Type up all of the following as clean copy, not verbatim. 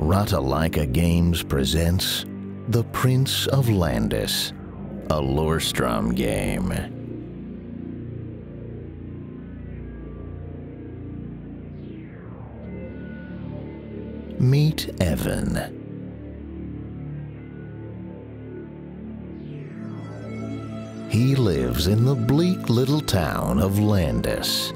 Ratalaika Games presents The Prince of Landis, a Lorstrom game. Meet Evan. He lives in the bleak little town of Landis.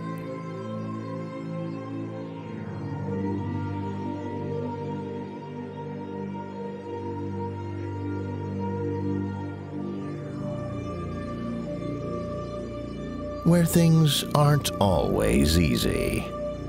Where things aren't always easy.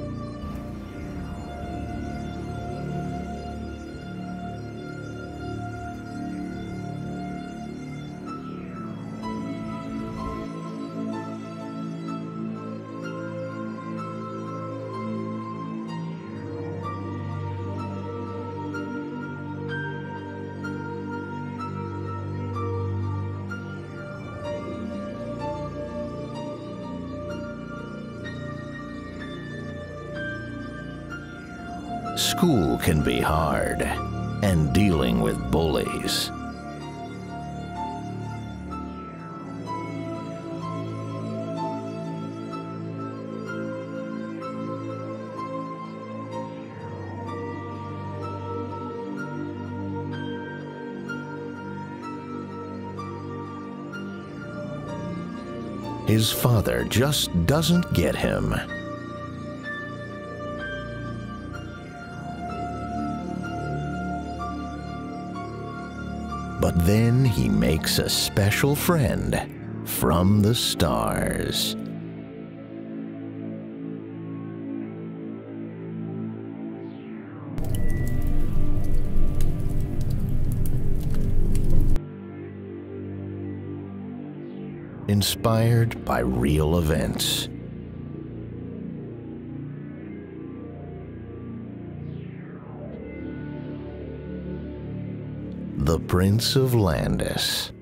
School can be hard, and dealing with bullies. His father just doesn't get him. But then he makes a special friend from the stars. Inspired by real events. The Prince of Landis.